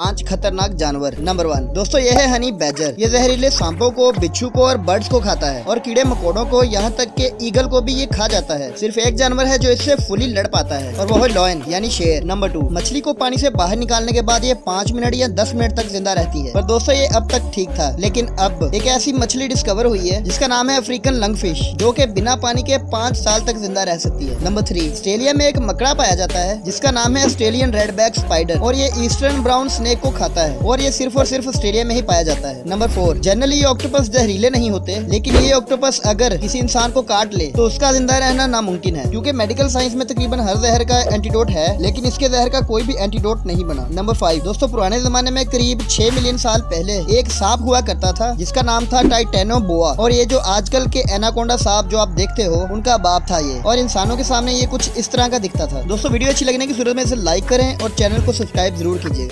5 खतरनाक जानवर। नंबर 1 दोस्तों ये है हनी बैजर। ये जहरीले सांपों को, बिच्छू को और बर्ड्स को खाता है और कीड़े मकोड़ों को, यहाँ तक के ईगल को भी ये खा जाता है। सिर्फ एक जानवर है जो इससे फुली लड़ पाता है और वो है लॉयन यानी शेर। नंबर 2 मछली को पानी से बाहर निकालने के बाद ये 5 मिनट या 10 मिनट तक जिंदा रहती है। पर दोस्तों ये अब तक ठीक था, लेकिन अब एक ऐसी मछली डिस्कवर हुई है जिसका नाम है अफ्रीकन लंगफिश, जो कि बिना पानी के 5 साल तक जिंदा रह सकती है। नंबर 3 ऑस्ट्रेलिया में एक मकड़ा पाया जाता है जिसका नाम है ऑस्ट्रेलियन रेडबैक स्पाइडर और ये ईस्टर्न ब्राउन स्नेक को खाता है और ये सिर्फ और सिर्फ ऑस्ट्रेलिया में ही पाया जाता है। नंबर 4 जनरली ये ऑक्टोपस जहरीले नहीं होते, लेकिन ये ऑक्टोपस अगर किसी इंसान को काट ले तो उसका जिंदा रहना नामुमकिन है, क्योंकि मेडिकल साइंस में तकरीबन हर जहर का एंटीडोट है, लेकिन इसके जहर का कोई भी एंटीडोट नहीं बना। नंबर 5 दोस्तों पुराने जमाने में करीब 6 मिलियन साल पहले एक सांप हुआ करता था जिसका नाम था टाइटेनोबोआ और ये जो आजकल के एनाकोंडा सांप जो आप देखते हो उनका बाप था ये, और इंसानों के सामने ये कुछ इस तरह का दिखता था। दोस्तों वीडियो अच्छी लगने की सूरत में इसे लाइक करें और चैनल को सब्सक्राइब जरूर कीजिए।